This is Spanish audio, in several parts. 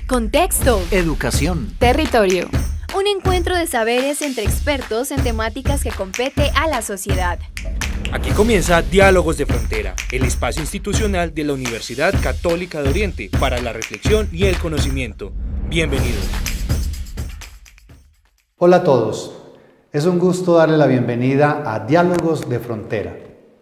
Contexto. Educación. Territorio. Un encuentro de saberes entre expertos en temáticas que compete a la sociedad. Aquí comienza Diálogos de Frontera, el espacio institucional de la Universidad Católica de Oriente para la reflexión y el conocimiento. Bienvenidos. Hola a todos, es un gusto darle la bienvenida a Diálogos de Frontera.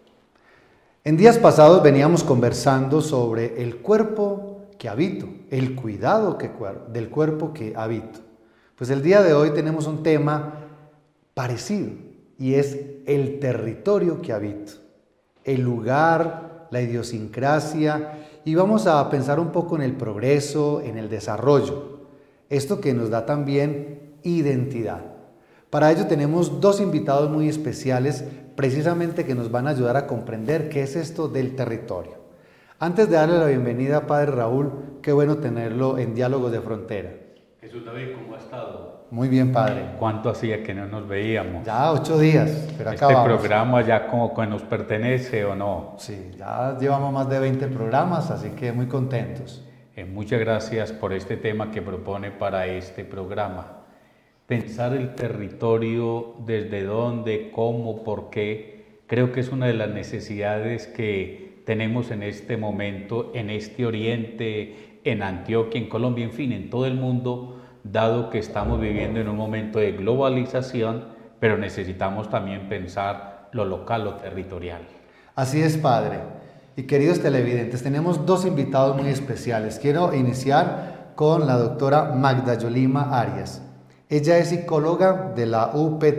En días pasados veníamos conversando sobre el cuerpo que habito, el cuidado del cuerpo que habito. Pues el día de hoy tenemos un tema parecido y es el territorio que habito, el lugar, la idiosincrasia, y vamos a pensar un poco en el progreso, en el desarrollo, esto que nos da también identidad. Para ello tenemos dos invitados muy especiales precisamente que nos van a ayudar a comprender qué es esto del territorio. Antes de darle la bienvenida, Padre Raúl, qué bueno tenerlo en Diálogos de Frontera. Jesús David, ¿cómo ha estado? Muy bien, Padre. ¿Cuánto hacía que no nos veíamos? Ya 8 días, pero acá vamos. ¿Este programa ya como que nos pertenece o no? Sí, ya llevamos más de 20 programas, así que muy contentos. Muchas gracias por este tema que propone para este programa. Pensar el territorio, desde dónde, cómo, por qué, creo que es una de las necesidades que tenemos en este momento, en este Oriente, en Antioquia, en Colombia, en fin, en todo el mundo, dado que estamos viviendo en un momento de globalización, pero necesitamos también pensar lo local, lo territorial. Así es, Padre. Y queridos televidentes, tenemos dos invitados muy especiales. Quiero iniciar con la doctora Magda Yolima Arias. Ella es psicóloga de la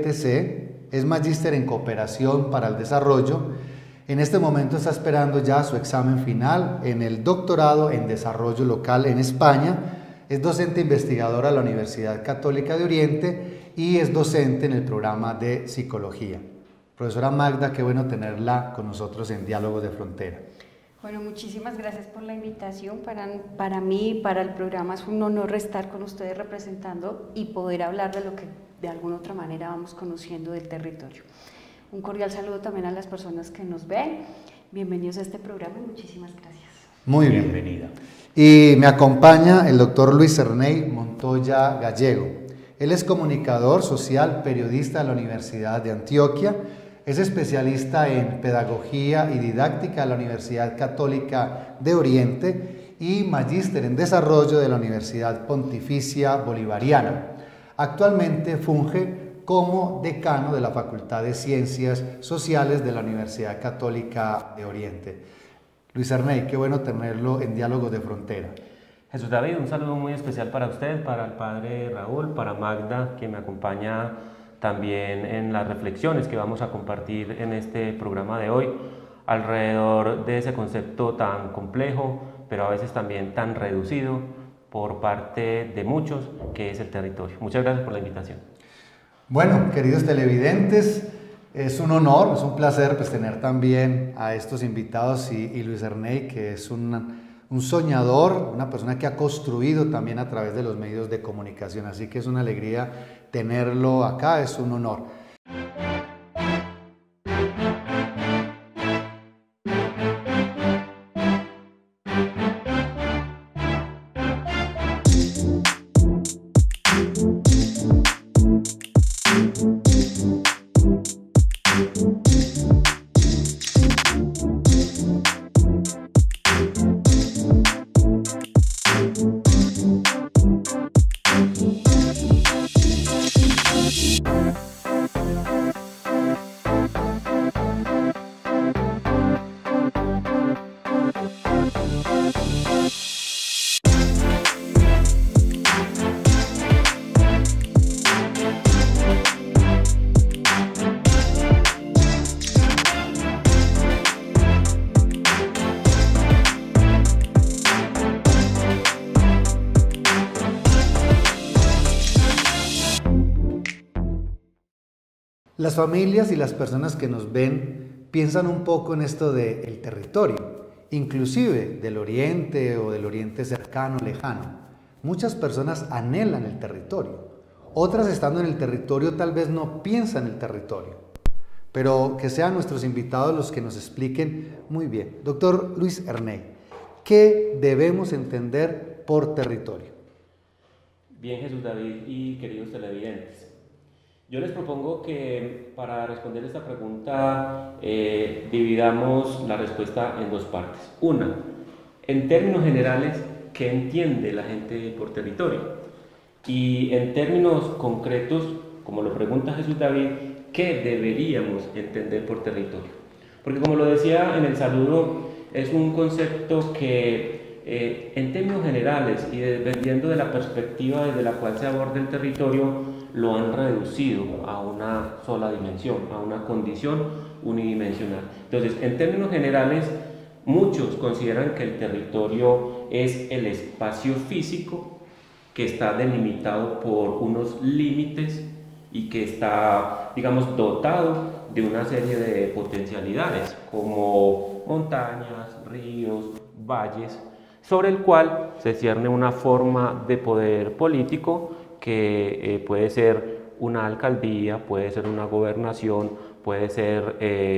UPTC, es magíster en cooperación para el desarrollo. En este momento está esperando ya su examen final en el doctorado en desarrollo local en España. Es docente investigadora de la Universidad Católica de Oriente y es docente en el programa de psicología. Profesora Magda, qué bueno tenerla con nosotros en Diálogos de Frontera. Bueno, muchísimas gracias por la invitación. Para mí, para el programa, es un honor estar con ustedes representando y poder hablar de lo que de alguna otra manera vamos conociendo del territorio. Un cordial saludo también a las personas que nos ven. Bienvenidos a este programa y muchísimas gracias. Muy bien. Bienvenida. Y me acompaña el doctor Luis Ernei Montoya Gallego. Él es comunicador social, periodista de la Universidad de Antioquia, es especialista en pedagogía y didáctica de la Universidad Católica de Oriente y magíster en desarrollo de la Universidad Pontificia Bolivariana. Actualmente funge como decano de la Facultad de Ciencias Sociales de la Universidad Católica de Oriente. Luis Ernei, qué bueno tenerlo en Diálogos de Frontera. Jesús David, un saludo muy especial para usted, para el Padre Raúl, para Magda, que me acompaña también en las reflexiones que vamos a compartir en este programa de hoy, alrededor de ese concepto tan complejo, pero a veces también tan reducido por parte de muchos, que es el territorio. Muchas gracias por la invitación. Bueno, queridos televidentes, es un honor, es un placer pues, tener también a estos invitados y Luis Ernei, que es un soñador, una persona que ha construido también a través de los medios de comunicación, así que es una alegría tenerlo acá, es un honor. Las familias y las personas que nos ven piensan un poco en esto del territorio, inclusive del oriente o del oriente cercano, lejano. Muchas personas anhelan el territorio, otras estando en el territorio tal vez no piensan en el territorio, pero que sean nuestros invitados los que nos expliquen muy bien. Doctor Luis Ernei, ¿qué debemos entender por territorio? Bien, Jesús David y queridos televidentes. Yo les propongo que para responder esta pregunta dividamos la respuesta en dos partes. Una, en términos generales, ¿qué entiende la gente por territorio? Y en términos concretos, como lo pregunta Jesús David, ¿qué deberíamos entender por territorio? Porque como lo decía en el saludo, es un concepto que en términos generales y dependiendo de la perspectiva desde la cual se aborda el territorio, lo han reducido a una sola dimensión, a una condición unidimensional. Entonces, en términos generales, muchos consideran que el territorio es el espacio físico que está delimitado por unos límites y que está, digamos, dotado de una serie de potencialidades como montañas, ríos, valles, sobre el cual se cierne una forma de poder político que puede ser una alcaldía, puede ser una gobernación, puede ser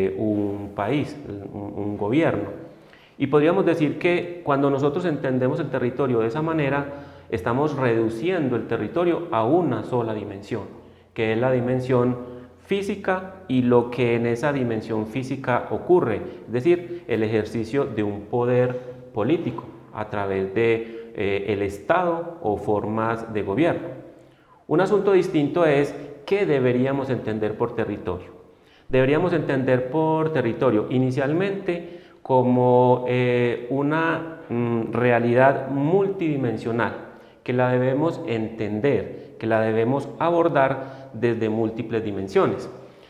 un país, un gobierno. Y podríamos decir que cuando nosotros entendemos el territorio de esa manera, estamos reduciendo el territorio a una sola dimensión, que es la dimensión física y lo que en esa dimensión física ocurre, es decir, el ejercicio de un poder político a través de el Estado o formas de gobierno. Un asunto distinto es qué deberíamos entender por territorio. Deberíamos entender por territorio inicialmente como una realidad multidimensional, que la debemos entender, que la debemos abordar desde múltiples dimensiones.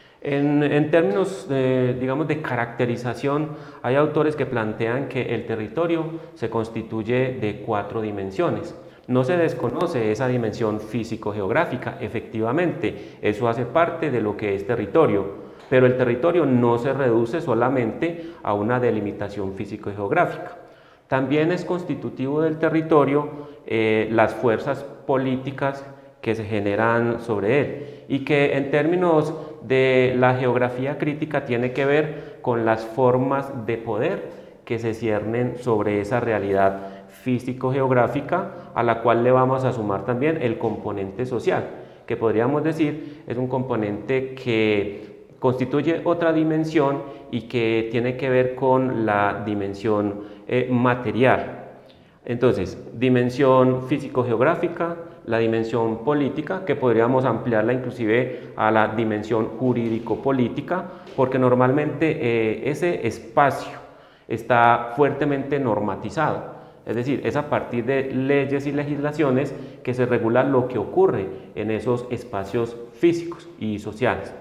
En términos, digamos, de caracterización, hay autores que plantean que el territorio se constituye de 4 dimensiones. No se desconoce esa dimensión físico-geográfica, efectivamente, eso hace parte de lo que es territorio, pero el territorio no se reduce solamente a una delimitación físico-geográfica. También es constitutivo del territorio las fuerzas políticas que se generan sobre él y que en términos de la geografía crítica tiene que ver con las formas de poder que se ciernen sobre esa realidad físico-geográfica, a la cual le vamos a sumar también el componente social, que podríamos decir es un componente que constituye otra dimensión y que tiene que ver con la dimensión material. Entonces, dimensión físico-geográfica, la dimensión política, que podríamos ampliarla inclusive a la dimensión jurídico-política, porque normalmente ese espacio está fuertemente normatizado. Es decir, es a partir de leyes y legislaciones que se regula lo que ocurre en esos espacios físicos y sociales.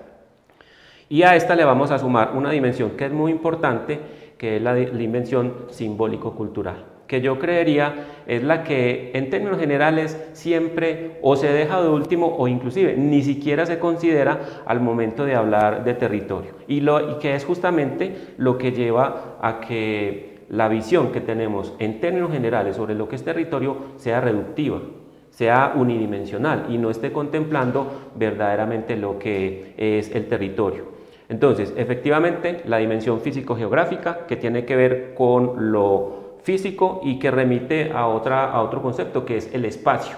Y a esta le vamos a sumar una dimensión que es muy importante, que es la dimensión simbólico-cultural, que yo creería es la que en términos generales siempre o se deja de último o inclusive ni siquiera se considera al momento de hablar de territorio y que es justamente lo que lleva a que la visión que tenemos en términos generales sobre lo que es territorio sea reductiva, sea unidimensional y no esté contemplando verdaderamente lo que es el territorio. Entonces, efectivamente, la dimensión físico-geográfica que tiene que ver con lo físico y que remite a otro concepto que es el espacio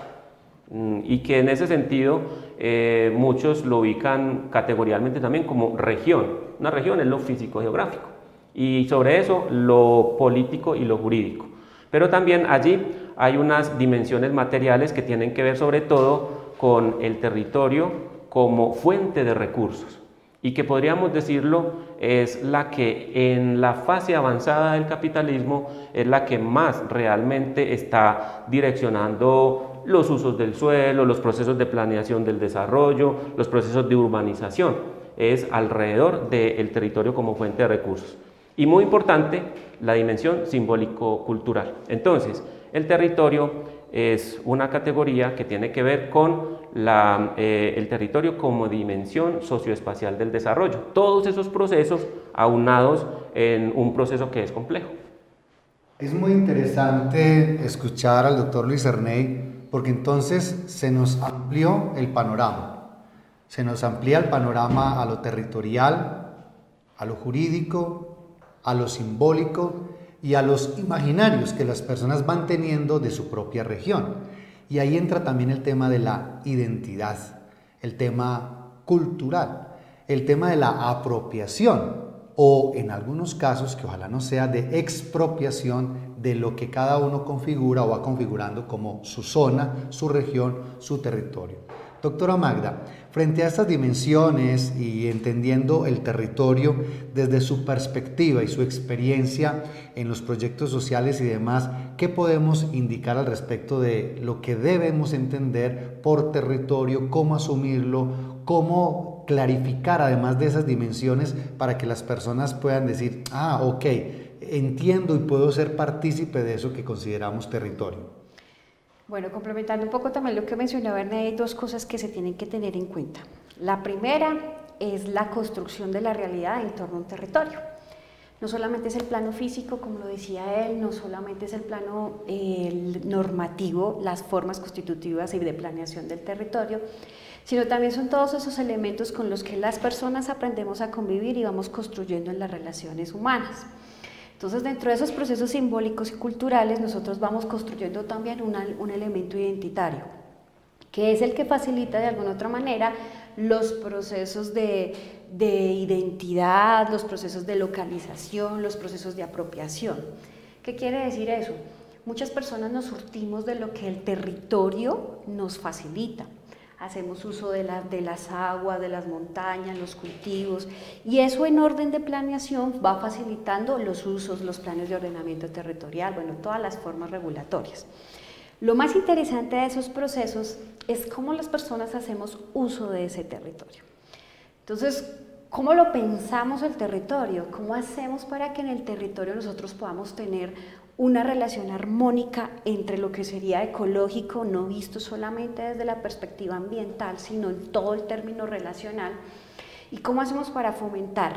y que en ese sentido muchos lo ubican categorialmente también como región. Una región es lo físico-geográfico y sobre eso lo político y lo jurídico. Pero también allí hay unas dimensiones materiales que tienen que ver sobre todo con el territorio como fuente de recursos y que podríamos decirlo es la que en la fase avanzada del capitalismo es la que más realmente está direccionando los usos del suelo, los procesos de planeación del desarrollo, los procesos de urbanización, es alrededor del territorio como fuente de recursos. Y muy importante, la dimensión simbólico-cultural. Entonces, el territorio es una categoría que tiene que ver con el territorio como dimensión socioespacial del desarrollo. Todos esos procesos aunados en un proceso que es complejo. Es muy interesante escuchar al doctor Luis Erney porque entonces se nos amplió el panorama. Se nos amplía el panorama a lo territorial, a lo jurídico, a lo simbólico y a los imaginarios que las personas van teniendo de su propia región. Y ahí entra también el tema de la identidad, el tema cultural, el tema de la apropiación o en algunos casos, que ojalá no sea, de expropiación de lo que cada uno configura o va configurando como su zona, su región, su territorio. Doctora Magda, frente a estas dimensiones y entendiendo el territorio desde su perspectiva y su experiencia en los proyectos sociales y demás, ¿qué podemos indicar al respecto de lo que debemos entender por territorio, cómo asumirlo, cómo clarificar además de esas dimensiones para que las personas puedan decir, ok, entiendo y puedo ser partícipe de eso que consideramos territorio? Bueno, complementando un poco también lo que mencionaba Ernest, hay dos cosas que se tienen que tener en cuenta. La primera es la construcción de la realidad en torno a un territorio. No solamente es el plano físico, como lo decía él, no solamente es el plano normativo, las formas constitutivas y de planeación del territorio, sino también son todos esos elementos con los que las personas aprendemos a convivir y vamos construyendo en las relaciones humanas. Entonces, dentro de esos procesos simbólicos y culturales, nosotros vamos construyendo también un elemento identitario, que es el que facilita de alguna otra manera los procesos de identidad, los procesos de localización, los procesos de apropiación. ¿Qué quiere decir eso? Muchas personas nos surtimos de lo que el territorio nos facilita. Hacemos uso de las aguas, de las montañas, los cultivos, y eso en orden de planeación va facilitando los usos, los planes de ordenamiento territorial, bueno, todas las formas regulatorias. Lo más interesante de esos procesos es cómo las personas hacemos uso de ese territorio. Entonces, ¿cómo lo pensamos el territorio? ¿Cómo hacemos para que en el territorio nosotros podamos tener una relación armónica entre lo que sería ecológico, no visto solamente desde la perspectiva ambiental, sino en todo el término relacional? ¿Y cómo hacemos para fomentar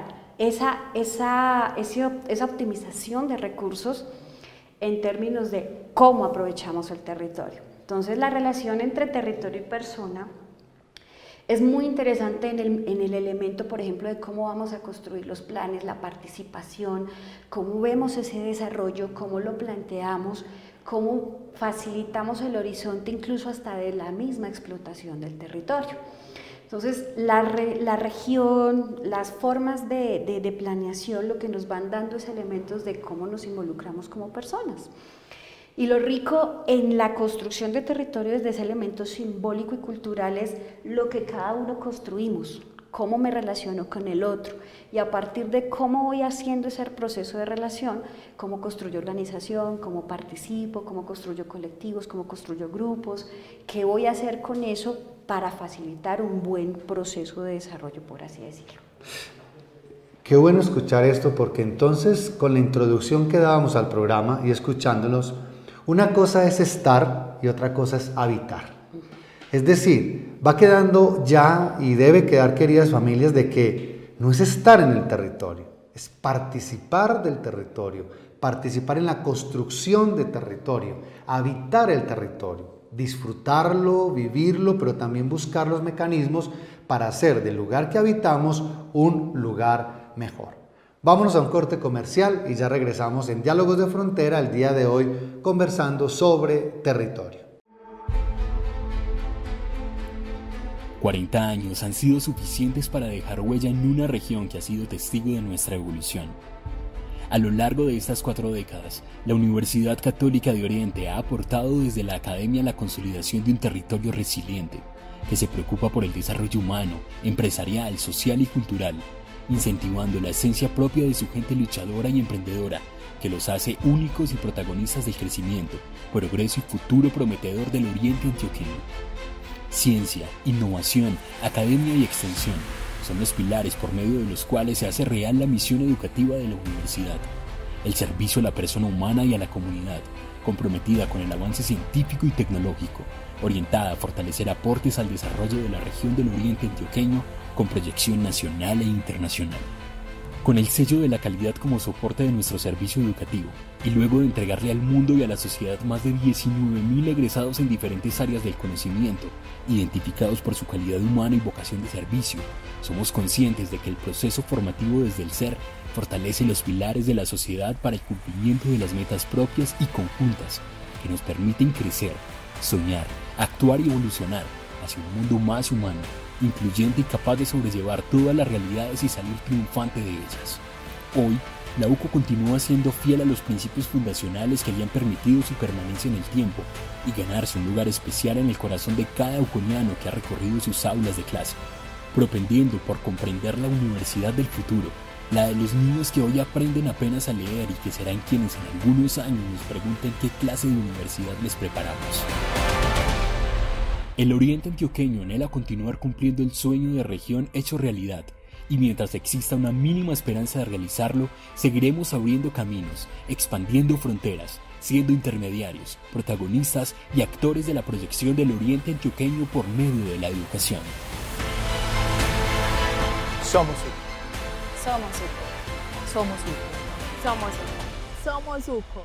esa optimización de recursos en términos de cómo aprovechamos el territorio? Entonces, la relación entre territorio y persona es muy interesante en el elemento, por ejemplo, de cómo vamos a construir los planes, la participación, cómo vemos ese desarrollo, cómo lo planteamos, cómo facilitamos el horizonte incluso hasta de la misma explotación del territorio. Entonces, la región, las formas de planeación, lo que nos van dando es elementos de cómo nos involucramos como personas. Y lo rico en la construcción de territorio desde ese elemento simbólico y cultural es lo que cada uno construimos, cómo me relaciono con el otro, y a partir de cómo voy haciendo ese proceso de relación, cómo construyo organización, cómo participo, cómo construyo colectivos, cómo construyo grupos, qué voy a hacer con eso para facilitar un buen proceso de desarrollo, por así decirlo. Qué bueno escuchar esto, porque entonces con la introducción que dábamos al programa y escuchándolos, una cosa es estar y otra cosa es habitar. Es decir, va quedando ya y debe quedar, queridas familias, de que no es estar en el territorio, es participar del territorio, participar en la construcción de territorio, habitar el territorio, disfrutarlo, vivirlo, pero también buscar los mecanismos para hacer del lugar que habitamos un lugar mejor. Vámonos a un corte comercial y ya regresamos en Diálogos de Frontera el día de hoy conversando sobre territorio. 40 años han sido suficientes para dejar huella en una región que ha sido testigo de nuestra evolución. A lo largo de estas 4 décadas, la Universidad Católica de Oriente ha aportado desde la academia la consolidación de un territorio resiliente, que se preocupa por el desarrollo humano, empresarial, social y cultural, incentivando la esencia propia de su gente luchadora y emprendedora, que los hace únicos y protagonistas del crecimiento, progreso y futuro prometedor del Oriente Antioqueño. Ciencia, innovación, academia y extensión son los pilares por medio de los cuales se hace real la misión educativa de la universidad. El servicio a la persona humana y a la comunidad, comprometida con el avance científico y tecnológico, orientada a fortalecer aportes al desarrollo de la región del Oriente Antioqueño con proyección nacional e internacional. Con el sello de la calidad como soporte de nuestro servicio educativo, y luego de entregarle al mundo y a la sociedad más de 19.000 egresados en diferentes áreas del conocimiento, identificados por su calidad humana y vocación de servicio, somos conscientes de que el proceso formativo desde el ser fortalece los pilares de la sociedad para el cumplimiento de las metas propias y conjuntas que nos permiten crecer, soñar, actuar y evolucionar hacia un mundo más humano, incluyente y capaz de sobrellevar todas las realidades y salir triunfante de ellas. Hoy, la UCO continúa siendo fiel a los principios fundacionales que habían permitido su permanencia en el tiempo y ganarse un lugar especial en el corazón de cada uconiano que ha recorrido sus aulas de clase, propendiendo por comprender la universidad del futuro, la de los niños que hoy aprenden apenas a leer y que serán quienes en algunos años nos pregunten qué clase de universidad les preparamos. El Oriente Antioqueño anhela continuar cumpliendo el sueño de región hecho realidad, y mientras exista una mínima esperanza de realizarlo, seguiremos abriendo caminos, expandiendo fronteras, siendo intermediarios, protagonistas y actores de la proyección del Oriente Antioqueño por medio de la educación. Somos UCO. Somos UCO. Somos UCO. Somos UCO. Somos UCO.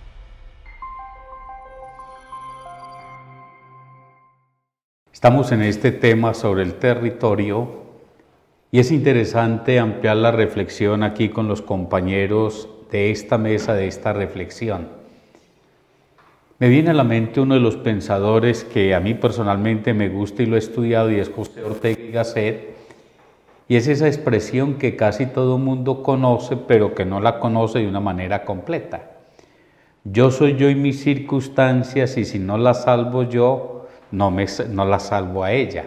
Estamos en este tema sobre el territorio y es interesante ampliar la reflexión aquí con los compañeros de esta mesa, de esta reflexión. Me viene a la mente uno de los pensadores que a mí personalmente me gusta y lo he estudiado, y es José Ortega y Gasset, y es esa expresión que casi todo el mundo conoce, pero que no la conoce de una manera completa. Yo soy yo y mis circunstancias, y si no las salvo yo, no la salvo a ella.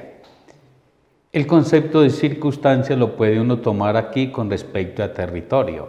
El concepto de circunstancia lo puede uno tomar aquí con respecto a territorio.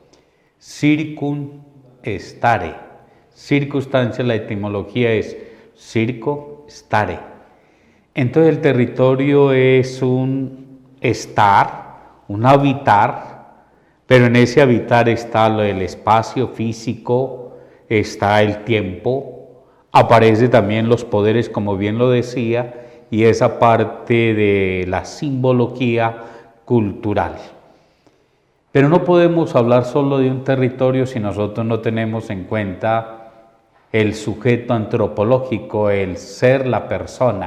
Circun stare. Circunstancia, la etimología es circo stare. Entonces el territorio es un estar, un habitar, pero en ese habitar está el espacio físico, está el tiempo, aparece también los poderes, como bien lo decía, y esa parte de la simbología cultural. Pero no podemos hablar solo de un territorio si nosotros no tenemos en cuenta el sujeto antropológico, el ser, la persona.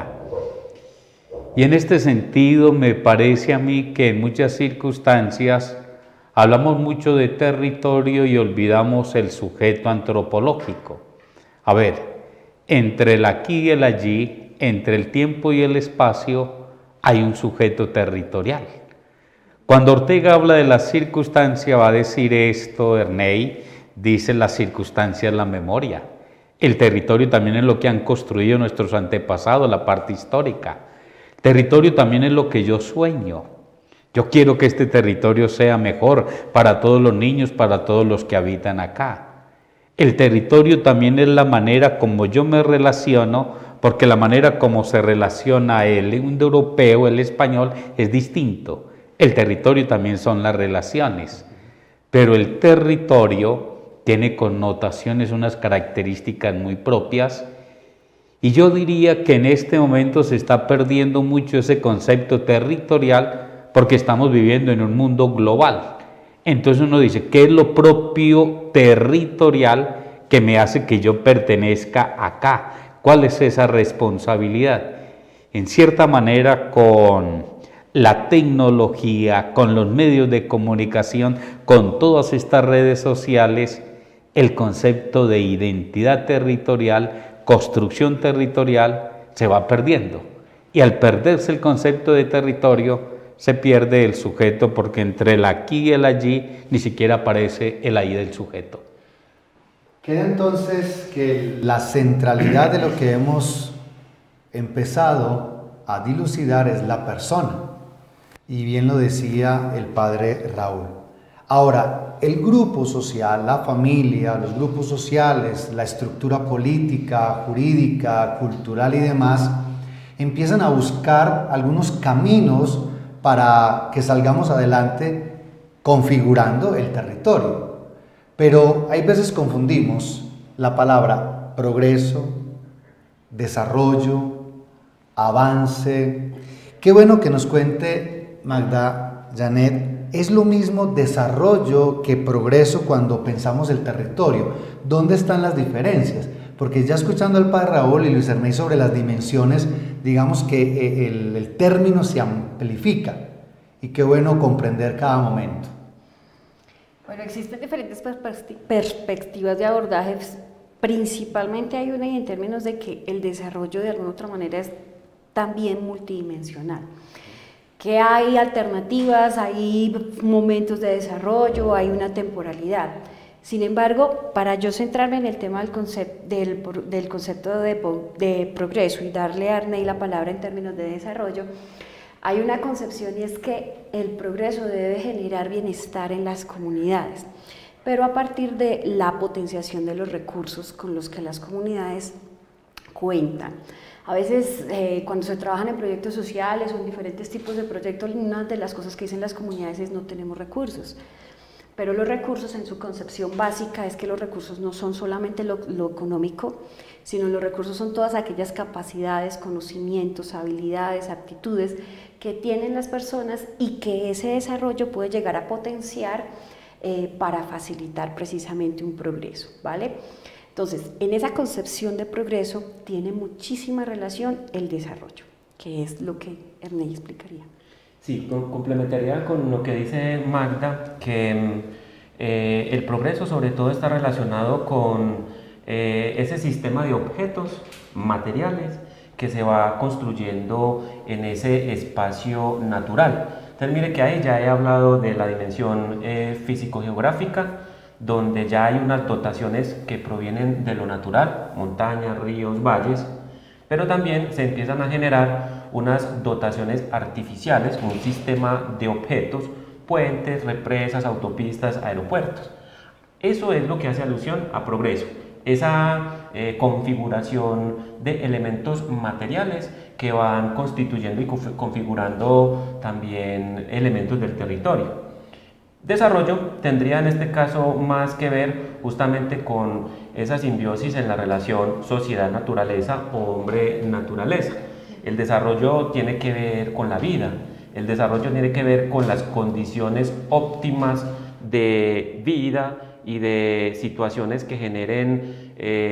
Y en este sentido me parece a mí que en muchas circunstancias hablamos mucho de territorio y olvidamos el sujeto antropológico. A ver, entre el aquí y el allí, entre el tiempo y el espacio, hay un sujeto territorial. Cuando Ortega habla de la circunstancia, va a decir esto, Erney, dice la circunstancia es la memoria. El territorio también es lo que han construido nuestros antepasados, la parte histórica. Territorio también es lo que yo sueño. Yo quiero que este territorio sea mejor para todos los niños, para todos los que habitan acá. El territorio también es la manera como yo me relaciono, porque la manera como se relaciona el indoeuropeo, el español, es distinto. El territorio también son las relaciones, pero el territorio tiene connotaciones, unas características muy propias, y yo diría que en este momento se está perdiendo mucho ese concepto territorial porque estamos viviendo en un mundo global. Entonces uno dice, ¿qué es lo propio territorial que me hace que yo pertenezca acá? ¿Cuál es esa responsabilidad? En cierta manera, con la tecnología, con los medios de comunicación, con todas estas redes sociales, el concepto de identidad territorial, construcción territorial, se va perdiendo. Y al perderse el concepto de territorio, se pierde el sujeto, porque entre el aquí y el allí ni siquiera aparece el ahí del sujeto. Queda entonces que la centralidad de lo que hemos empezado a dilucidar es la persona, y bien lo decía el padre Raúl. Ahora, el grupo social, la familia, los grupos sociales, la estructura política, jurídica, cultural y demás, empiezan a buscar algunos caminos para que salgamos adelante configurando el territorio. Pero hay veces confundimos la palabra progreso, desarrollo, avance. Qué bueno que nos cuente Magda Janet. ¿Es lo mismo desarrollo que progreso cuando pensamos el territorio? ¿Dónde están las diferencias? Porque ya escuchando al padre Raúl y Luis Erney sobre las dimensiones, digamos que el término se amplifica, y qué bueno comprender cada momento. Bueno, existen diferentes perspectivas de abordajes Principalmente hay una y en términos de que el desarrollo de alguna otra manera es también multidimensional. Que hay alternativas, hay momentos de desarrollo, hay una temporalidad. Sin embargo, para yo centrarme en el tema del concepto de progreso y darle a Arney la palabra en términos de desarrollo, hay una concepción y es que el progreso debe generar bienestar en las comunidades, pero a partir de la potenciación de los recursos con los que las comunidades cuentan. A veces cuando se trabajan en proyectos sociales o en diferentes tipos de proyectos, una de las cosas que dicen las comunidades es no tenemos recursos. Pero los recursos en su concepción básica es que los recursos no son solamente lo económico, sino los recursos son todas aquellas capacidades, conocimientos, habilidades, aptitudes que tienen las personas y que ese desarrollo puede llegar a potenciar para facilitar precisamente un progreso, ¿vale? Entonces, en esa concepción de progreso tiene muchísima relación el desarrollo, que es lo que Arney explicaría. Sí, complementaría con lo que dice Magda, que el progreso sobre todo está relacionado con ese sistema de objetos materiales que se va construyendo en ese espacio natural. Entonces mire que ahí ya he hablado de la dimensión físico-geográfica, donde ya hay unas dotaciones que provienen de lo natural, montañas, ríos, valles, pero también se empiezan a generar unas dotaciones artificiales, un sistema de objetos, puentes, represas, autopistas, aeropuertos. Eso es lo que hace alusión a progreso, esa configuración de elementos materiales que van constituyendo y configurando también elementos del territorio. Desarrollo tendría en este caso más que ver justamente con esa simbiosis en la relación sociedad-naturaleza o hombre-naturaleza. El desarrollo tiene que ver con la vida, el desarrollo tiene que ver con las condiciones óptimas de vida y de situaciones que generen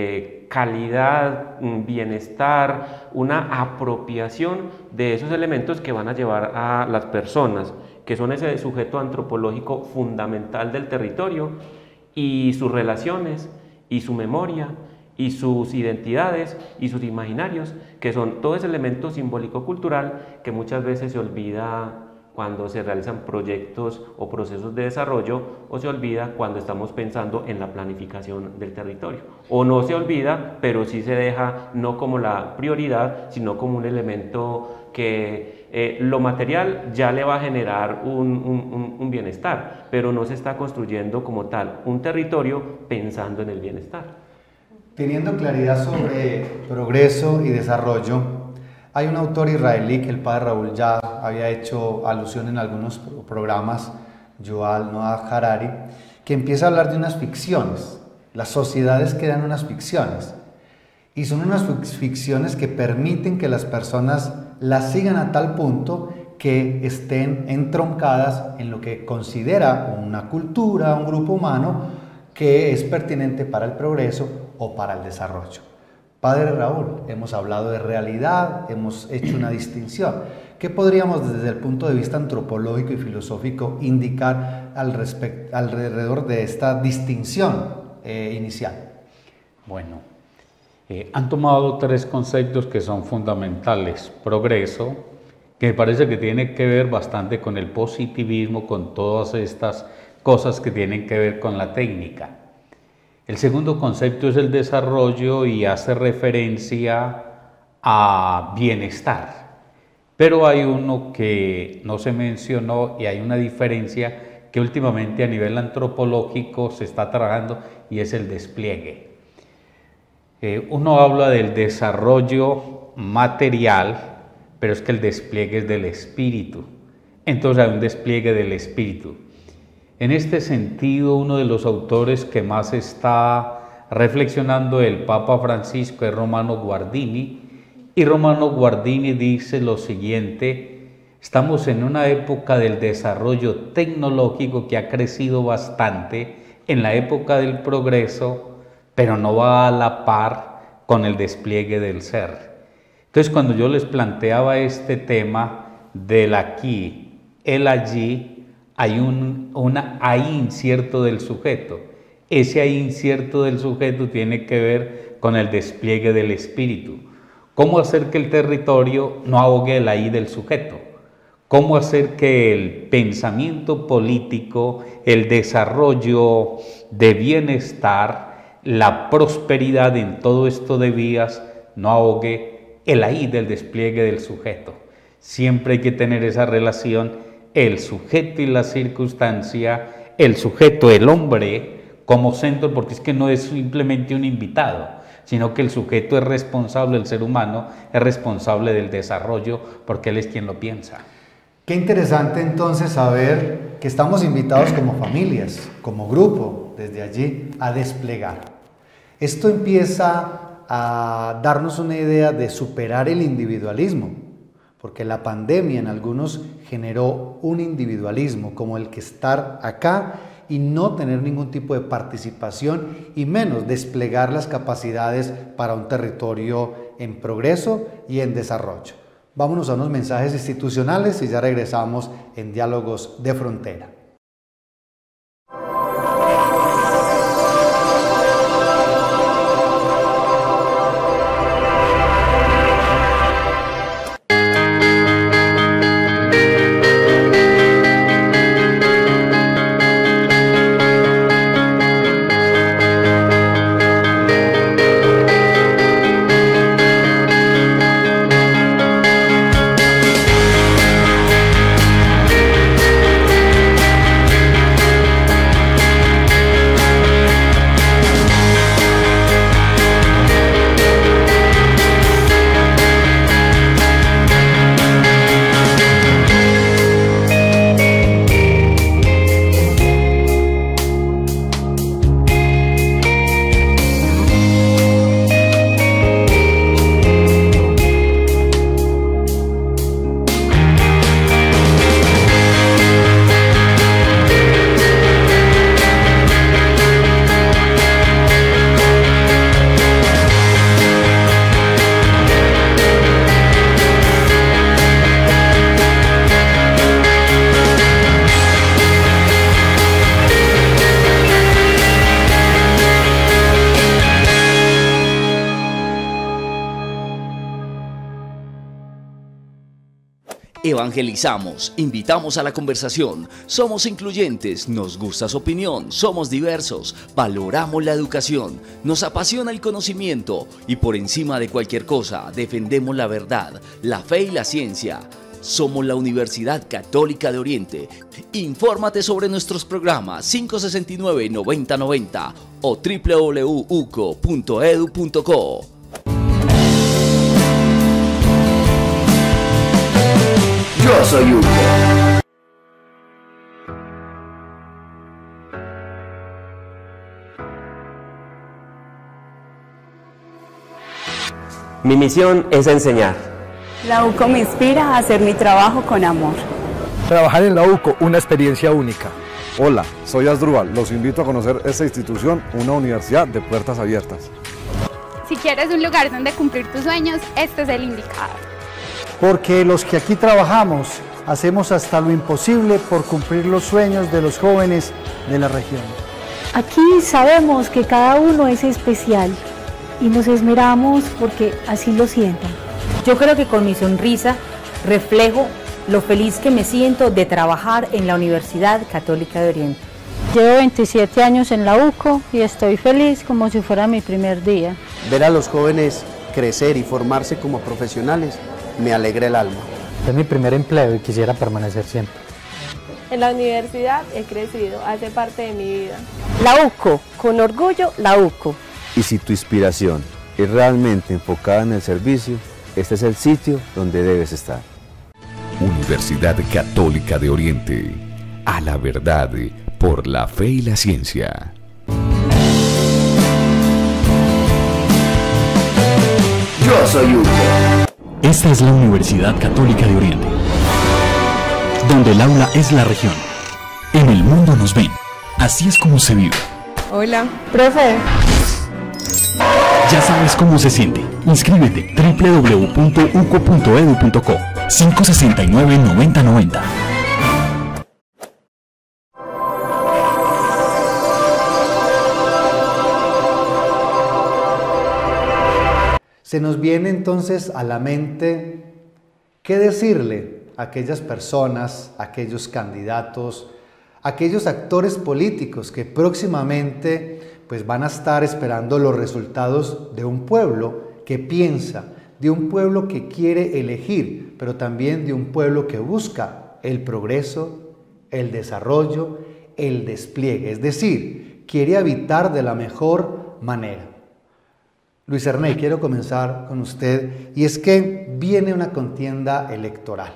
calidad, bienestar, una apropiación de esos elementos que van a llevar a las personas, que son ese sujeto antropológico fundamental del territorio, y sus relaciones, y su memoria, y sus identidades, y sus imaginarios, que son todo ese elemento simbólico-cultural que muchas veces se olvida cuando se realizan proyectos o procesos de desarrollo, o se olvida cuando estamos pensando en la planificación del territorio. O no se olvida, pero sí se deja no como la prioridad, sino como un elemento que lo material ya le va a generar un bienestar, pero no se está construyendo como tal un territorio pensando en el bienestar. Teniendo claridad sobre progreso y desarrollo, hay un autor israelí que el padre Raúl ya había hecho alusión en algunos programas, Yuval Noah Harari, que empieza a hablar de unas ficciones. Las sociedades crean unas ficciones y son unas ficciones que permiten que las personas las sigan a tal punto que estén entroncadas en lo que considera una cultura, un grupo humano que es pertinente para el progreso o para el desarrollo. Padre Raúl, hemos hablado de realidad, hemos hecho una distinción. ¿Qué podríamos desde el punto de vista antropológico y filosófico indicar alrededor de esta distinción inicial? Bueno, han tomado tres conceptos que son fundamentales. Progreso, que me parece que tiene que ver bastante con el positivismo, con todas estas cosas que tienen que ver con la técnica. El segundo concepto es el desarrollo y hace referencia a bienestar. Pero hay uno que no se mencionó y hay una diferencia que últimamente a nivel antropológico se está trabajando y es el despliegue. Uno habla del desarrollo material, pero es que el despliegue es del espíritu. Entonces hay un despliegue del espíritu. En este sentido, uno de los autores que más está reflexionando el Papa Francisco es Romano Guardini, y Romano Guardini dice lo siguiente: estamos en una época del desarrollo tecnológico que ha crecido bastante en la época del progreso, pero no va a la par con el despliegue del ser. Entonces, cuando yo les planteaba este tema del aquí, el allí, hay un ahí incierto del sujeto. Ese ahí incierto del sujeto tiene que ver con el despliegue del espíritu. ¿Cómo hacer que el territorio no ahogue el ahí del sujeto? ¿Cómo hacer que el pensamiento político, el desarrollo de bienestar, la prosperidad en todo esto de vías no ahogue el ahí del despliegue del sujeto? Siempre hay que tener esa relación, el sujeto y la circunstancia, el sujeto, el hombre, como centro, porque es que no es simplemente un invitado, sino que el sujeto es responsable, el ser humano es responsable del desarrollo, porque él es quien lo piensa. Qué interesante entonces saber que estamos invitados como familias, como grupo, desde allí, a desplegar. Esto empieza a darnos una idea de superar el individualismo, porque la pandemia en algunos generó un individualismo, como el que estar acá y no tener ningún tipo de participación y menos desplegar las capacidades para un territorio en progreso y en desarrollo. Vámonos a unos mensajes institucionales y ya regresamos en Diálogos de Frontera. Evangelizamos, invitamos a la conversación, somos incluyentes, nos gusta su opinión, somos diversos, valoramos la educación, nos apasiona el conocimiento y por encima de cualquier cosa defendemos la verdad, la fe y la ciencia. Somos la Universidad Católica de Oriente. Infórmate sobre nuestros programas 569-9090 o www.uco.edu.co. Yo soy UCO. Mi misión es enseñar. La UCO me inspira a hacer mi trabajo con amor. Trabajar en la UCO, una experiencia única. Hola, soy Asdrúbal. Los invito a conocer esta institución, una universidad de puertas abiertas. Si quieres un lugar donde cumplir tus sueños, este es el indicado. Porque los que aquí trabajamos hacemos hasta lo imposible por cumplir los sueños de los jóvenes de la región. Aquí sabemos que cada uno es especial y nos esmeramos porque así lo sientan. Yo creo que con mi sonrisa reflejo lo feliz que me siento de trabajar en la Universidad Católica de Oriente. Llevo 27 años en la UCO y estoy feliz como si fuera mi primer día. Ver a los jóvenes crecer y formarse como profesionales me alegra el alma. Es mi primer empleo y quisiera permanecer siempre. En la universidad he crecido, hace parte de mi vida. La UCO, con orgullo la UCO. Y si tu inspiración es realmente enfocada en el servicio, este es el sitio donde debes estar. Universidad Católica de Oriente. A la verdad, por la fe y la ciencia. Yo soy UCO. Esta es la Universidad Católica de Oriente, donde el aula es la región. En el mundo nos ven. Así es como se vive. Hola, profe. Ya sabes cómo se siente. Inscríbete www.uco.edu.co 569-9090. Se nos viene entonces a la mente qué decirle a aquellas personas, a aquellos candidatos, a aquellos actores políticos que próximamente pues van a estar esperando los resultados de un pueblo que piensa, de un pueblo que quiere elegir, pero también de un pueblo que busca el progreso, el desarrollo, el despliegue, es decir, quiere habitar de la mejor manera. Luis Ernei, quiero comenzar con usted, y es que viene una contienda electoral,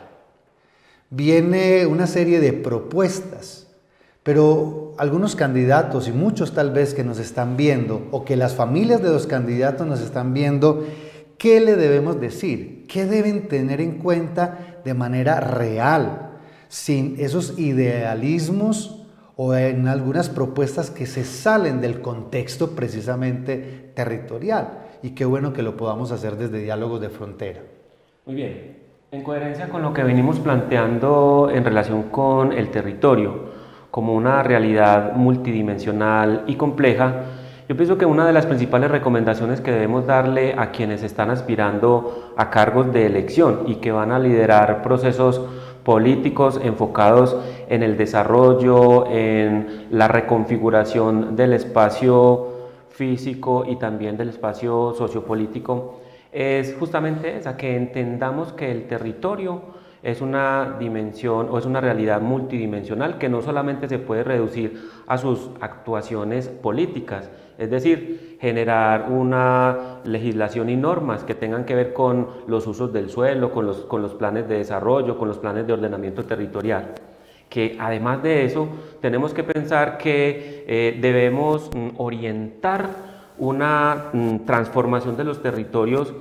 viene una serie de propuestas, pero algunos candidatos y muchos tal vez que nos están viendo, o que las familias de los candidatos nos están viendo, ¿qué le debemos decir? ¿Qué deben tener en cuenta de manera real, sin esos idealismos o en algunas propuestas que se salen del contexto precisamente territorial? Y qué bueno que lo podamos hacer desde Diálogos de Frontera. Muy bien, en coherencia con lo que venimos planteando en relación con el territorio como una realidad multidimensional y compleja, yo pienso que una de las principales recomendaciones que debemos darle a quienes están aspirando a cargos de elección y que van a liderar procesos políticos enfocados en el desarrollo, en la reconfiguración del espacio físico y también del espacio sociopolítico, es justamente esa, que entendamos que el territorio es una dimensión o es una realidad multidimensional que no solamente se puede reducir a sus actuaciones políticas, es decir, generar una legislación y normas que tengan que ver con los usos del suelo, con los planes de desarrollo, con los planes de ordenamiento territorial. Que además de eso tenemos que pensar que debemos orientar una transformación de los territorios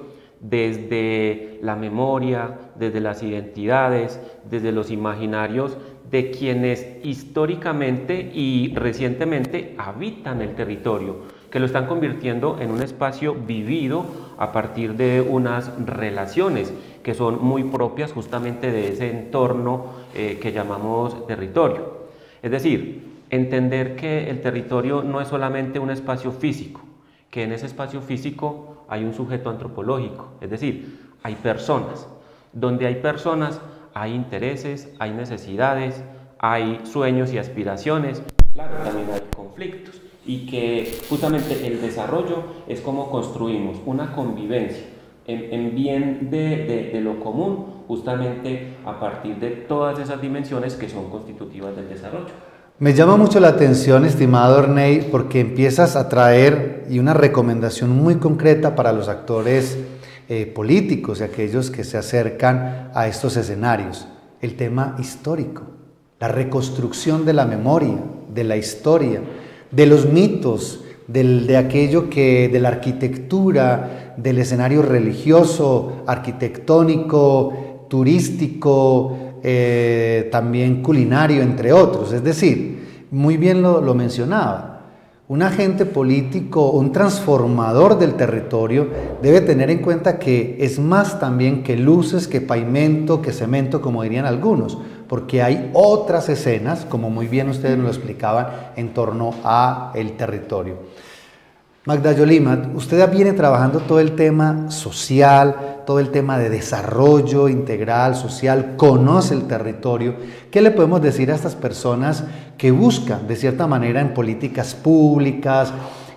desde la memoria, desde las identidades, desde los imaginarios de quienes históricamente y recientemente habitan el territorio, que lo están convirtiendo en un espacio vivido a partir de unas relaciones que son muy propias justamente de ese entorno que llamamos territorio. Es decir, entender que el territorio no es solamente un espacio físico, que en ese espacio físico hay un sujeto antropológico, es decir, hay personas. Donde hay personas hay intereses, hay necesidades, hay sueños y aspiraciones, claro, también hay conflictos, y que justamente el desarrollo es como construimos una convivencia en bien de lo común, justamente a partir de todas esas dimensiones que son constitutivas del desarrollo. Me llama mucho la atención, estimado Ernei, porque empiezas a traer y una recomendación muy concreta para los actores políticos y aquellos que se acercan a estos escenarios. El tema histórico, la reconstrucción de la memoria, de la historia, de los mitos, de aquello que, de la arquitectura, del escenario religioso, arquitectónico, turístico, también culinario, entre otros. Es decir, muy bien lo mencionaba, un agente político, un transformador del territorio debe tener en cuenta que es más también que luces, que pavimento, que cemento, como dirían algunos, porque hay otras escenas, como muy bien ustedes nos lo explicaban, en torno a el territorio. Magda Yolimat, usted viene trabajando todo el tema social, todo el tema de desarrollo integral, social, conoce el territorio. ¿Qué le podemos decir a estas personas que buscan, de cierta manera, en políticas públicas,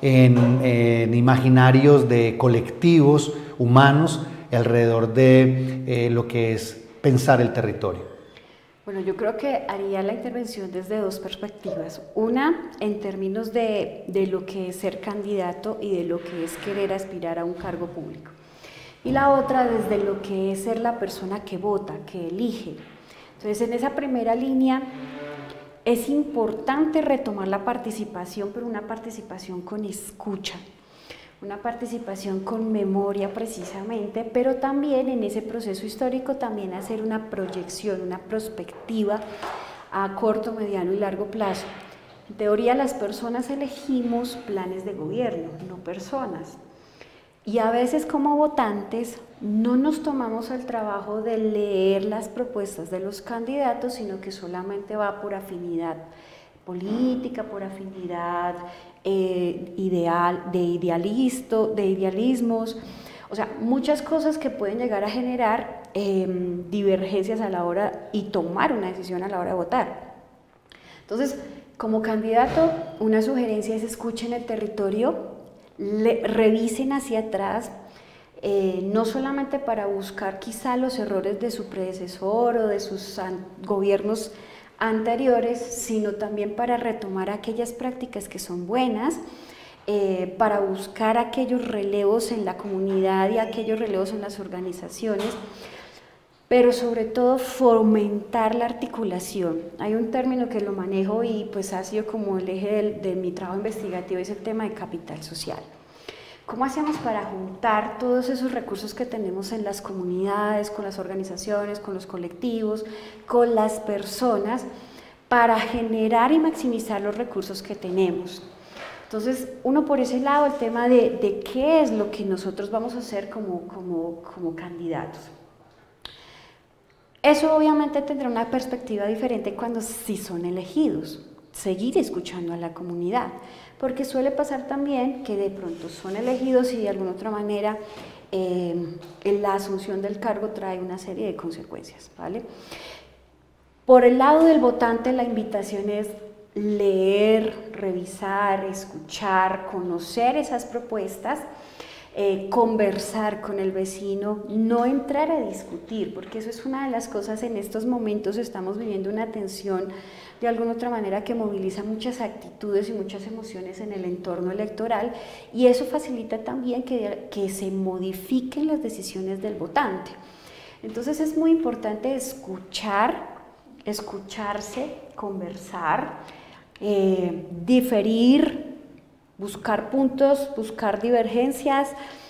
en imaginarios de colectivos humanos, alrededor de lo que es pensar el territorio? Bueno, yo creo que haría la intervención desde dos perspectivas. Una, en términos de lo que es ser candidato y de lo que es querer aspirar a un cargo público. Y la otra, desde lo que es ser la persona que vota, que elige. Entonces, en esa primera línea, es importante retomar la participación, pero una participación con escucha. Una participación con memoria precisamente, pero también en ese proceso histórico también hacer una proyección, una perspectiva a corto, mediano y largo plazo. En teoría las personas elegimos planes de gobierno, no personas. Y a veces como votantes no nos tomamos el trabajo de leer las propuestas de los candidatos, sino que solamente va por afinidad política, por afinidad de idealismos, O sea, muchas cosas que pueden llegar a generar divergencias a la hora y tomar una decisión a la hora de votar. Entonces, como candidato, una sugerencia es escuchen el territorio, revisen hacia atrás, no solamente para buscar quizá los errores de su predecesor o de sus gobiernos anteriores, sino también para retomar aquellas prácticas que son buenas, para buscar aquellos relevos en la comunidad y aquellos relevos en las organizaciones, pero sobre todo fomentar la articulación. Hay un término que lo manejo y pues ha sido como el eje de mi trabajo investigativo, es el tema de capital social. ¿Cómo hacemos para juntar todos esos recursos que tenemos en las comunidades, con las organizaciones, con los colectivos, con las personas, para generar y maximizar los recursos que tenemos? Entonces, uno por ese lado, el tema de qué es lo que nosotros vamos a hacer como candidatos. Eso obviamente tendrá una perspectiva diferente cuando sí son elegidos, seguir escuchando a la comunidad, porque suele pasar también que de pronto son elegidos y de alguna otra manera la asunción del cargo trae una serie de consecuencias, ¿vale? Por el lado del votante, la invitación es leer, revisar, escuchar, conocer esas propuestas, conversar con el vecino, no entrar a discutir, porque eso es una de las cosas. En estos momentos estamos viviendo una tensión de alguna otra manera que moviliza muchas actitudes y muchas emociones en el entorno electoral, y eso facilita también que se modifiquen las decisiones del votante. Entonces es muy importante escucharse, conversar, diferir, buscar puntos, buscar divergencias,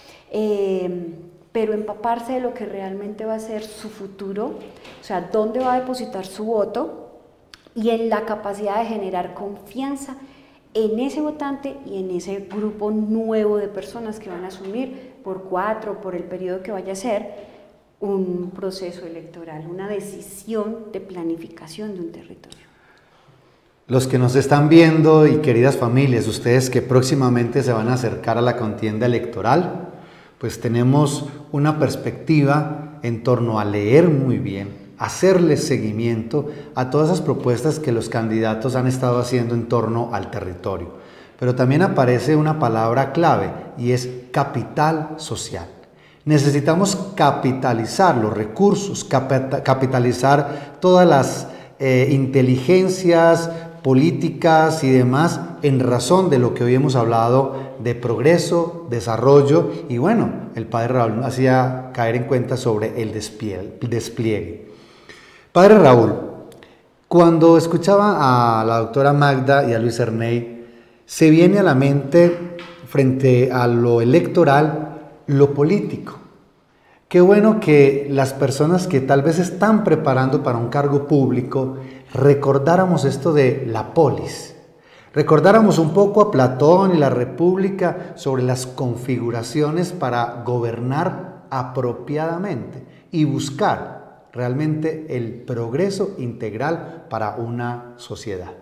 pero empaparse de lo que realmente va a ser su futuro, o sea, dónde va a depositar su voto, y en la capacidad de generar confianza en ese votante y en ese grupo nuevo de personas que van a asumir por 4, por el periodo que vaya a ser, un proceso electoral, una decisión de planificación de un territorio. Los que nos están viendo y queridas familias, ustedes que próximamente se van a acercar a la contienda electoral, pues tenemos una perspectiva en torno a leer muy bien, hacerle seguimiento a todas esas propuestas que los candidatos han estado haciendo en torno al territorio. Pero también aparece una palabra clave y es capital social. Necesitamos capitalizar los recursos, capitalizar todas las inteligencias políticas y demás en razón de lo que hoy hemos hablado de progreso, desarrollo, y bueno, el padre Raúl hacía caer en cuenta sobre el despliegue. Padre Raúl, cuando escuchaba a la doctora Magda y a Luis Erney, se viene a la mente, frente a lo electoral, lo político. Qué bueno que las personas que tal vez están preparando para un cargo público recordáramos esto de la polis, recordáramos un poco a Platón y la República sobre las configuraciones para gobernar apropiadamente y buscar realmente el progreso integral para una sociedad.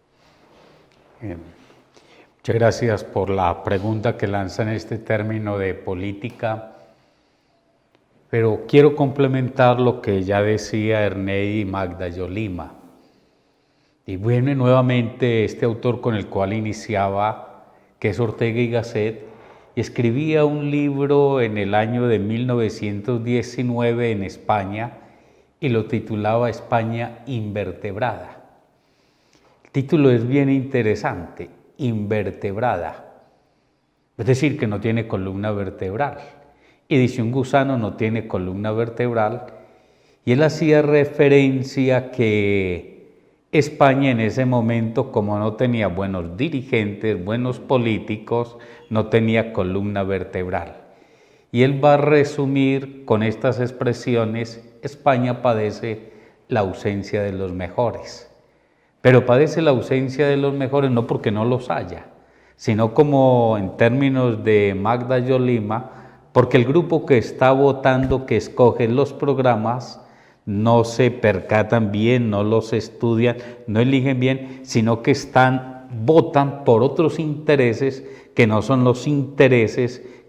Muchas gracias por la pregunta que lanzan este término de política, pero quiero complementar lo que ya decía Ernei y Magda Yolima. Y bueno, nuevamente este autor con el cual iniciaba, que es Ortega y Gasset, escribía un libro en el año de 1919 en España y lo titulaba España invertebrada. El título es bien interesante, invertebrada, es decir, que no tiene columna vertebral. Y dice, un gusano no tiene columna vertebral, y él hacía referencia que España en ese momento, como no tenía buenos dirigentes, buenos políticos, no tenía columna vertebral. Y él va a resumir con estas expresiones: España padece la ausencia de los mejores. Pero padece la ausencia de los mejores no porque no los haya, sino como en términos de Magda Yolima, porque el grupo que está votando, que escoge los programas, no se percatan bien, no los estudian, no eligen bien, sino que votan por otros intereses que no son los intereses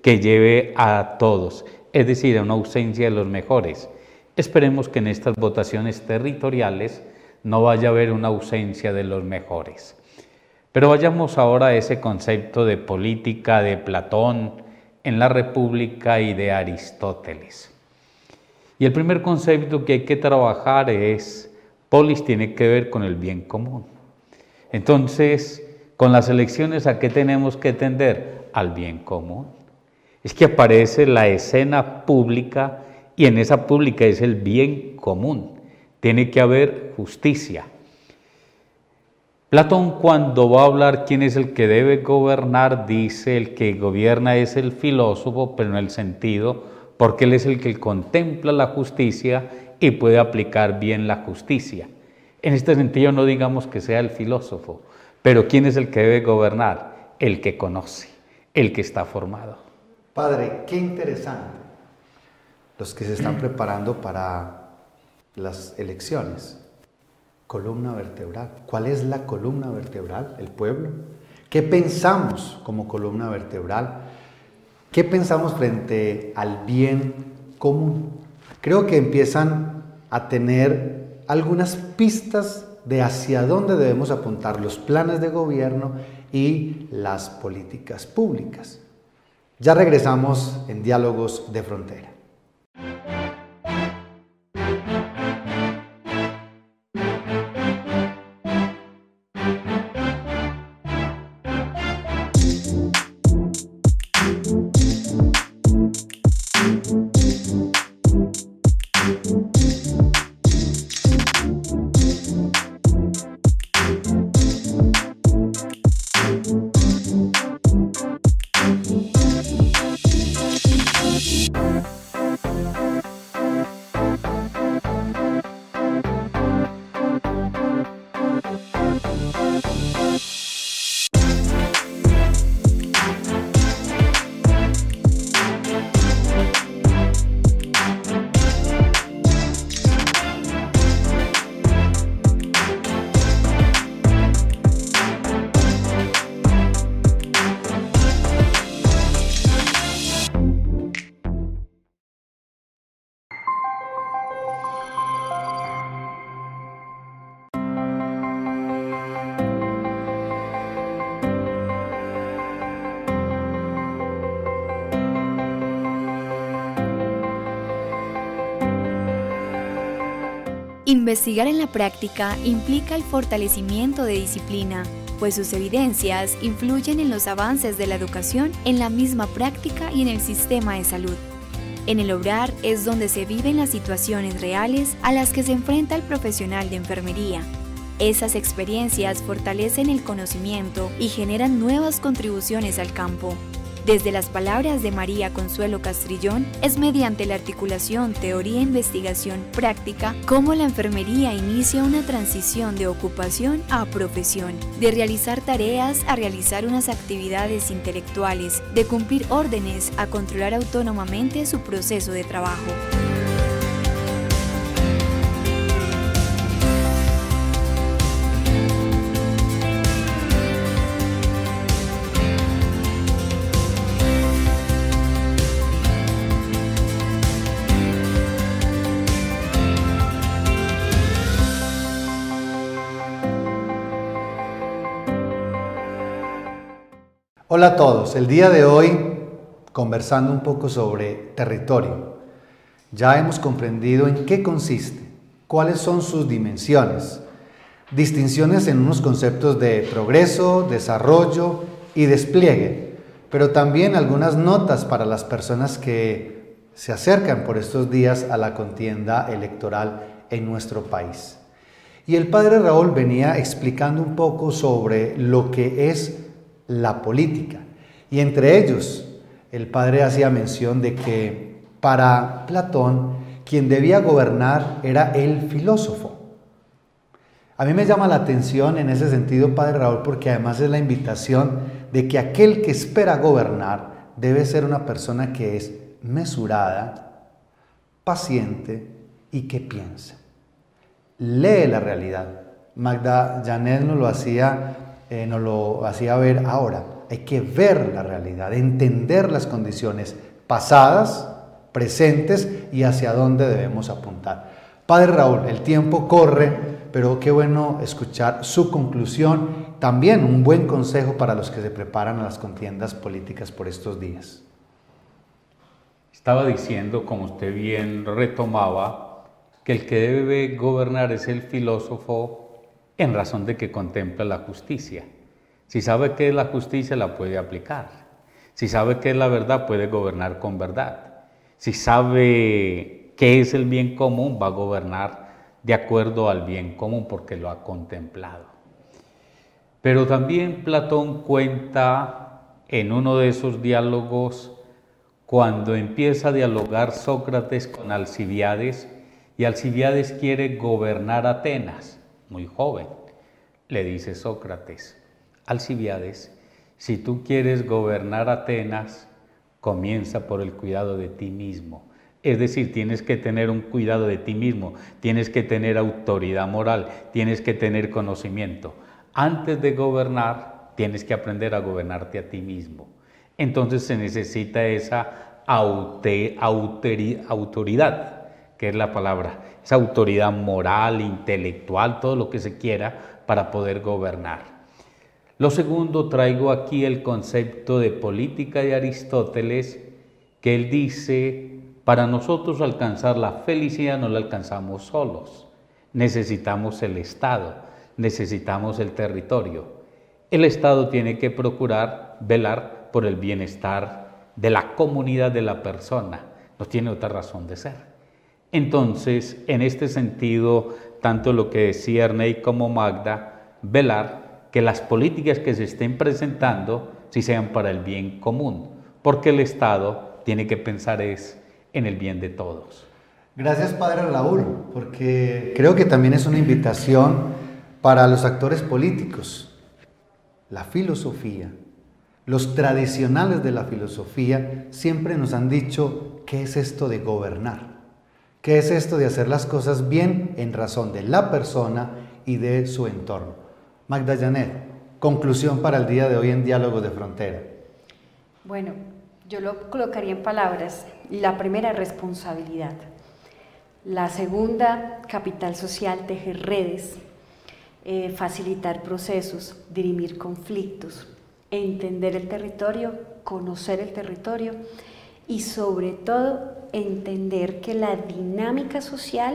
que lleve a todos, es decir, a una ausencia de los mejores. Esperemos que en estas votaciones territoriales no vaya a haber una ausencia de los mejores. Pero vayamos ahora a ese concepto de política de Platón en la República y de Aristóteles. Y el primer concepto que hay que trabajar es, polis tiene que ver con el bien común. Entonces, con las elecciones, ¿a qué tenemos que tender? Al bien común. Es que aparece la escena pública y en esa pública es el bien común. Tiene que haber justicia. Platón, cuando va a hablar quién es el que debe gobernar, dice el que gobierna es el filósofo, pero en el sentido, porque él es el que contempla la justicia y puede aplicar bien la justicia. En este sentido no digamos que sea el filósofo, pero ¿quién es el que debe gobernar? El que conoce, el que está formado. Padre, qué interesante. Los que se están preparando para las elecciones. Columna vertebral. ¿Cuál es la columna vertebral? El pueblo. ¿Qué pensamos como columna vertebral? ¿Qué pensamos frente al bien común? Creo que empiezan a tener algunas pistas de hacia dónde debemos apuntar los planes de gobierno y las políticas públicas. Ya regresamos en Diálogos de Frontera. Investigar en la práctica implica el fortalecimiento de disciplina, pues sus evidencias influyen en los avances de la educación, en la misma práctica y en el sistema de salud. En el obrar es donde se viven las situaciones reales a las que se enfrenta el profesional de enfermería. Esas experiencias fortalecen el conocimiento y generan nuevas contribuciones al campo. Desde las palabras de María Consuelo Castrillón, es mediante la articulación teoría-investigación práctica cómo la enfermería inicia una transición de ocupación a profesión, de realizar tareas a realizar unas actividades intelectuales, de cumplir órdenes a controlar autónomamente su proceso de trabajo. Hola a todos, el día de hoy conversando un poco sobre territorio. Ya hemos comprendido en qué consiste, cuáles son sus dimensiones, distinciones en unos conceptos de progreso, desarrollo y despliegue, pero también algunas notas para las personas que se acercan por estos días a la contienda electoral en nuestro país. Y el padre Raúl venía explicando un poco sobre lo que es la política, y entre ellos el padre hacía mención de que para Platón quien debía gobernar era el filósofo. A mí me llama la atención en ese sentido, padre Raúl, porque además es la invitación de que aquel que espera gobernar debe ser una persona que es mesurada, paciente y que piensa. Lee la realidad. Magda Janet nos lo hacía ver ahora. hay que ver la realidad, entender las condiciones pasadas, presentes y hacia dónde debemos apuntar. Padre Raúl, el tiempo corre, pero qué bueno escuchar su conclusión, también un buen consejo para los que se preparan a las contiendas políticas por estos días. Estaba diciendo, como usted bien retomaba, que el que debe gobernar es el filósofo en razón de que contempla la justicia. Si sabe qué es la justicia, la puede aplicar. Si sabe qué es la verdad, puede gobernar con verdad. Si sabe qué es el bien común, va a gobernar de acuerdo al bien común porque lo ha contemplado. Pero también Platón cuenta en uno de esos diálogos cuando empieza a dialogar Sócrates con Alcibíades y Alcibíades quiere gobernar Atenas, muy joven. Le dice Sócrates: Alcibíades, si tú quieres gobernar Atenas, comienza por el cuidado de ti mismo. Es decir, tienes que tener un cuidado de ti mismo, tienes que tener autoridad moral, tienes que tener conocimiento. Antes de gobernar, tienes que aprender a gobernarte a ti mismo. Entonces se necesita esa autoridad, que es la palabra, esa autoridad moral, intelectual, todo lo que se quiera para poder gobernar. Lo segundo, traigo aquí el concepto de política de Aristóteles, que él dice: para nosotros alcanzar la felicidad no la alcanzamos solos, necesitamos el Estado, necesitamos el territorio. El Estado tiene que procurar velar por el bienestar de la comunidad de la persona, no tiene otra razón de ser. Entonces, en este sentido, tanto lo que decía Ernei como Magda, velar que las políticas que se estén presentando sí sean para el bien común, porque el Estado tiene que pensar en el bien de todos. Gracias, Padre Raúl, porque creo que también es una invitación para los actores políticos. La filosofía, los tradicionales de la filosofía siempre nos han dicho: ¿qué es esto de gobernar? ¿Qué es esto de hacer las cosas bien en razón de la persona y de su entorno? Magda Janet, conclusión para el día de hoy en Diálogos de Frontera. Bueno, yo lo colocaría en palabras. La primera, responsabilidad. La segunda, capital social, tejer redes, facilitar procesos, dirimir conflictos, entender el territorio, conocer el territorio y sobre todo entender que la dinámica social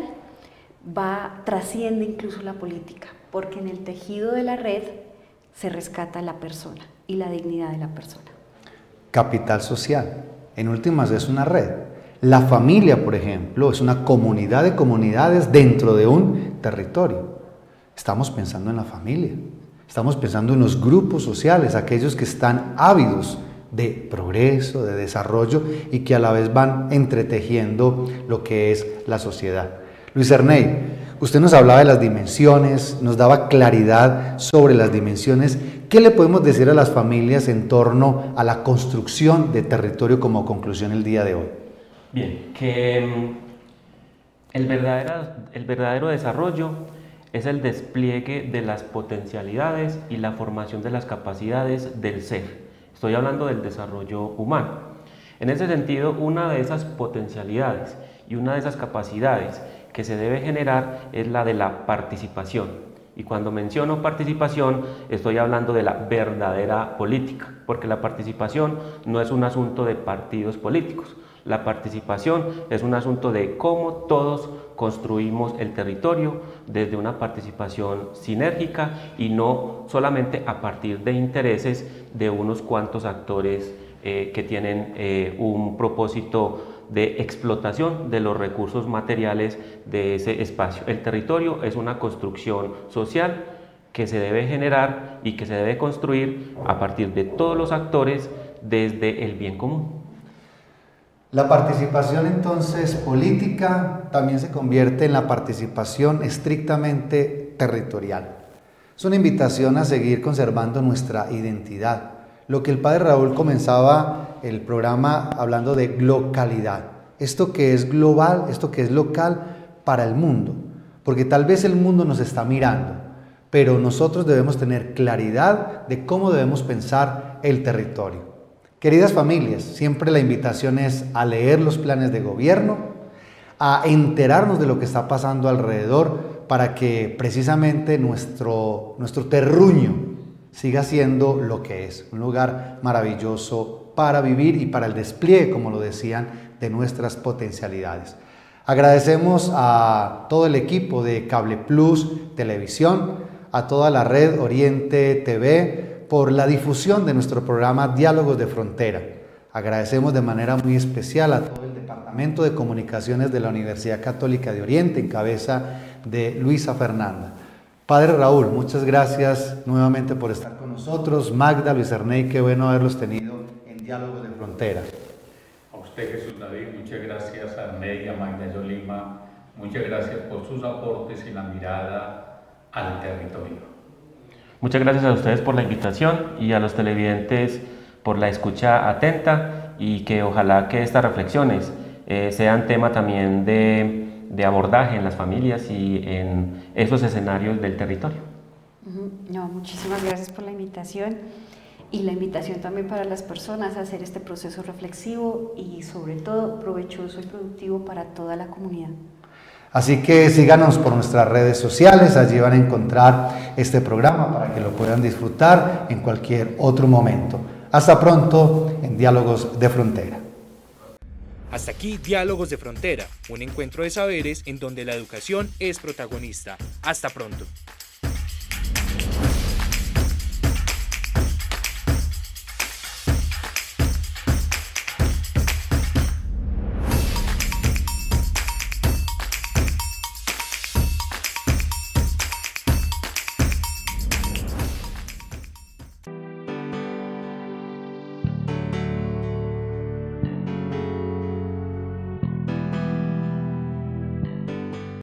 trasciende incluso la política, porque en el tejido de la red se rescata la persona y la dignidad de la persona. Capital social, en últimas es una red. La familia, por ejemplo, es una comunidad de comunidades dentro de un territorio. Estamos pensando en la familia, estamos pensando en los grupos sociales, aquellos que están ávidos de progreso, de desarrollo y que a la vez van entretejiendo lo que es la sociedad. Luis Ernei, usted nos hablaba de las dimensiones, nos daba claridad sobre las dimensiones. ¿Qué le podemos decir a las familias en torno a la construcción de territorio como conclusión el día de hoy? Bien, que el verdadero desarrollo es el despliegue de las potencialidades y la formación de las capacidades del ser. Estoy hablando del desarrollo humano. En ese sentido, una de esas potencialidades y una de esas capacidades que se debe generar es la de la participación. Y cuando menciono participación, estoy hablando de la verdadera política, porque la participación no es un asunto de partidos políticos. La participación es un asunto de cómo todos construimos el territorio desde una participación sinérgica y no solamente a partir de intereses de unos cuantos actores que tienen un propósito de explotación de los recursos materiales de ese espacio. El territorio es una construcción social que se debe generar y que se debe construir a partir de todos los actores desde el bien común. La participación entonces política también se convierte en la participación estrictamente territorial. Es una invitación a seguir conservando nuestra identidad. Lo que el Padre Raúl comenzaba el programa hablando de localidad. Esto que es global, esto que es local para el mundo. Porque tal vez el mundo nos está mirando, pero nosotros debemos tener claridad de cómo debemos pensar transformar el territorio. Queridas familias, siempre la invitación es a leer los planes de gobierno, a enterarnos de lo que está pasando alrededor para que precisamente nuestro terruño siga siendo lo que es, un lugar maravilloso para vivir y para el despliegue, como lo decían, de nuestras potencialidades. Agradecemos a todo el equipo de Cable Plus Televisión, a toda la red Oriente TV por la difusión de nuestro programa Diálogos de Frontera. Agradecemos de manera muy especial a todo el Departamento de Comunicaciones de la Universidad Católica de Oriente, en cabeza de Luisa Fernanda. Padre Raúl, muchas gracias nuevamente por estar con nosotros. Magda, Luis Ernei, qué bueno haberlos tenido en Diálogos de Frontera. A usted, Jesús David, muchas gracias a Ernei y a Magda Yolima, muchas gracias por sus aportes y la mirada al territorio. Muchas gracias a ustedes por la invitación y a los televidentes por la escucha atenta, y que ojalá que estas reflexiones sean tema también de abordaje en las familias y en esos escenarios del territorio. No, muchísimas gracias por la invitación, y la invitación también para las personas a hacer este proceso reflexivo y sobre todo provechoso y productivo para toda la comunidad. Así que síganos por nuestras redes sociales, allí van a encontrar este programa para que lo puedan disfrutar en cualquier otro momento. Hasta pronto en Diálogos de Frontera. Hasta aquí Diálogos de Frontera, un encuentro de saberes en donde la educación es protagonista. Hasta pronto.